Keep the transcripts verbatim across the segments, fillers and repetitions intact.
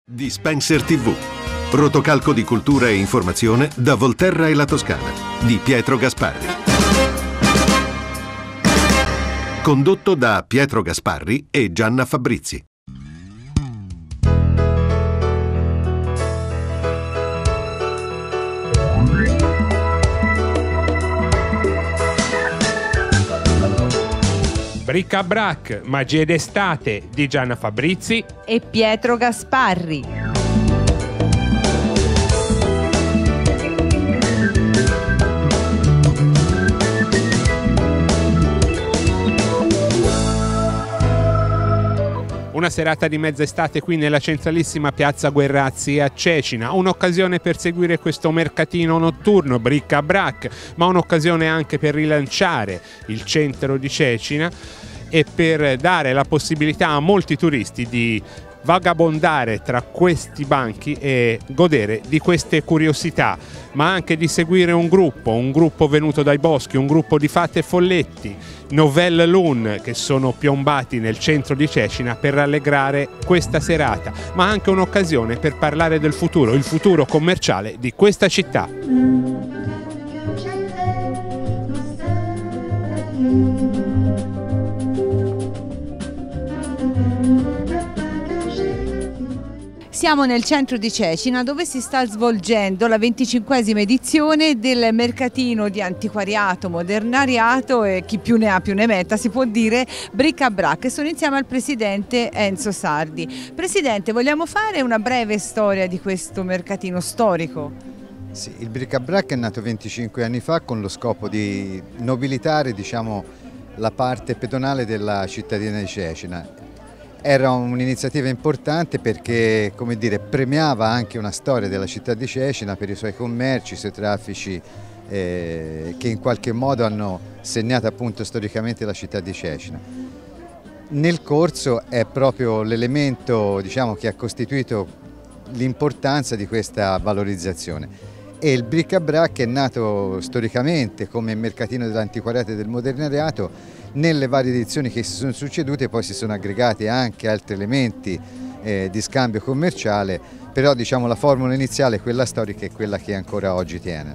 Di Spencer tivù. Rotocalco di cultura e informazione da Volterra e la Toscana di Pietro Gasparri. Condotto da Pietro Gasparri e Gianna Fabrizi. Bric-a-brac, magie d'estate di Gianna Fabrizi e Pietro Gasparri. Una serata di mezz'estate qui nella centralissima piazza Guerrazzi a Cecina, un'occasione per seguire questo mercatino notturno bric-a-brac, ma un'occasione anche per rilanciare il centro di Cecina e per dare la possibilità a molti turisti di vagabondare tra questi banchi e godere di queste curiosità, ma anche di seguire un gruppo, un gruppo venuto dai boschi, un gruppo di fate e folletti, Nouvelle Lune, che sono piombati nel centro di Cecina per rallegrare questa serata, ma anche un'occasione per parlare del futuro, il futuro commerciale di questa città. Siamo nel centro di Cecina, dove si sta svolgendo la venticinquesima edizione del mercatino di antiquariato, modernariato e chi più ne ha più ne metta, si può dire, bric-a-brac. Sono insieme al presidente Enzo Sardi. Presidente, vogliamo fare una breve storia di questo mercatino storico? Sì, il bric-a-brac è nato venticinque anni fa con lo scopo di nobilitare, diciamo, la parte pedonale della cittadina di Cecina. Era un'iniziativa importante perché, come dire, premiava anche una storia della città di Cecina per i suoi commerci, i suoi traffici eh, che in qualche modo hanno segnato appunto storicamente la città di Cecina. Nel corso è proprio l'elemento, diciamo, che ha costituito l'importanza di questa valorizzazione. E il bric-a-brac è nato storicamente come mercatino dell'antiquariato e del modernariato. Nelle varie edizioni che si sono succedute poi si sono aggregati anche altri elementi eh, di scambio commerciale, però diciamo la formula iniziale, quella storica, è quella che ancora oggi tiene.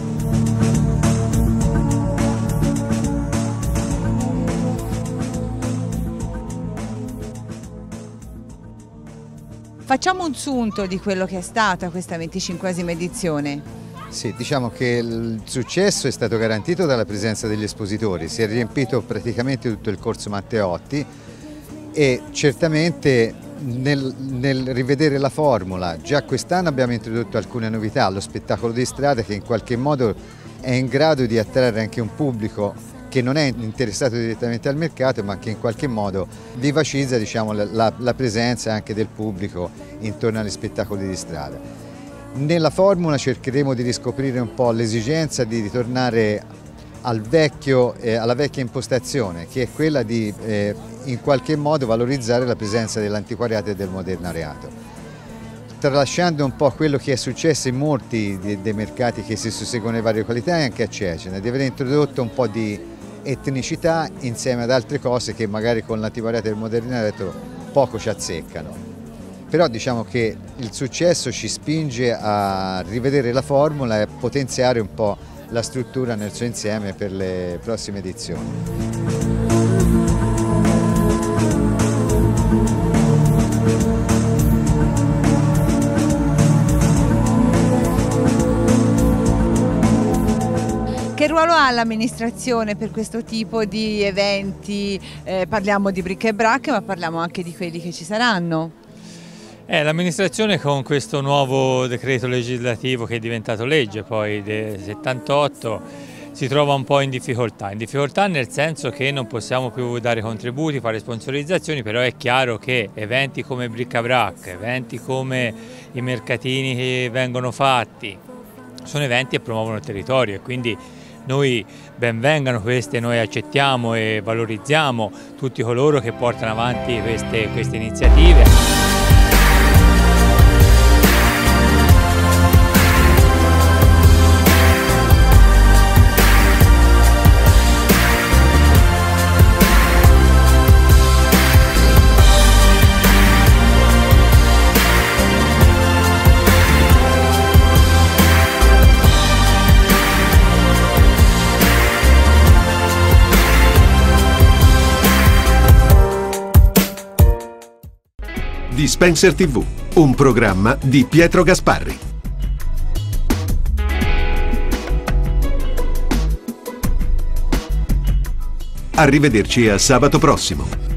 Facciamo un sunto di quello che è stata questa venticinquesima edizione. Sì, diciamo che il successo è stato garantito dalla presenza degli espositori, si è riempito praticamente tutto il corso Matteotti e certamente nel, nel rivedere la formula, già quest'anno abbiamo introdotto alcune novità, lo spettacolo di strada che in qualche modo è in grado di attrarre anche un pubblico che non è interessato direttamente al mercato ma che in qualche modo vivacizza, diciamo, la, la presenza anche del pubblico intorno agli spettacoli di strada. Nella formula cercheremo di riscoprire un po' l'esigenza di ritornare al vecchio, eh, alla vecchia impostazione, che è quella di eh, in qualche modo valorizzare la presenza dell'antiquariato e del modernariato, tralasciando un po' quello che è successo in molti dei, dei mercati che si susseguono le varie qualità e anche a Cecina, di aver introdotto un po' di etnicità insieme ad altre cose che magari con l'antiquariato e il modernariato poco ci azzeccano. Però diciamo che il successo ci spinge a rivedere la formula e a potenziare un po' la struttura nel suo insieme per le prossime edizioni. Che ruolo ha l'amministrazione per questo tipo di eventi? Eh, parliamo di bric-a-brac, ma parliamo anche di quelli che ci saranno. Eh, L'amministrazione con questo nuovo decreto legislativo che è diventato legge poi del settantotto si trova un po' in difficoltà, in difficoltà nel senso che non possiamo più dare contributi, fare sponsorizzazioni, però è chiaro che eventi come bric-a-brac, eventi come i mercatini che vengono fatti, sono eventi che promuovono il territorio e quindi noi ben vengano queste, noi accettiamo e valorizziamo tutti coloro che portano avanti queste, queste iniziative. Dispenser tivù, un programma di Pietro Gasparri. Arrivederci a sabato prossimo.